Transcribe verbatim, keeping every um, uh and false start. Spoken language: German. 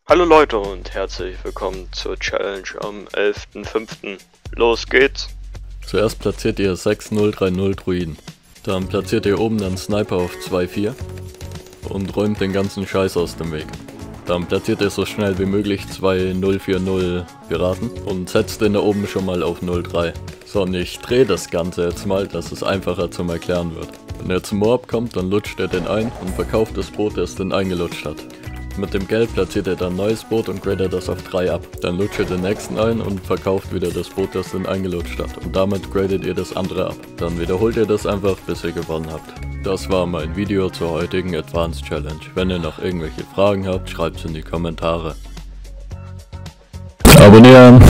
Hallo Leute und herzlich willkommen zur Challenge am elften fünften Los geht's! Zuerst platziert ihr sechs null drei null Druiden. Dann platziert ihr oben einen Sniper auf zwei vier und räumt den ganzen Scheiß aus dem Weg. Dann platziert ihr so schnell wie möglich zwei null vier null Piraten und setzt den da oben schon mal auf null drei. So, und ich drehe das Ganze jetzt mal, dass es einfacher zum Erklären wird. Wenn er zum Moab kommt, dann lutscht er den ein und verkauft das Boot, das den eingelutscht hat. Mit dem Geld platziert er dann ein neues Boot und gradet das auf drei ab. Dann lutscht er den nächsten ein und verkauft wieder das Boot, das den eingelutscht hat. Und damit gradet ihr das andere ab. Dann wiederholt ihr das einfach, bis ihr gewonnen habt. Das war mein Video zur heutigen Advanced Challenge. Wenn ihr noch irgendwelche Fragen habt, schreibt es in die Kommentare. Abonnieren!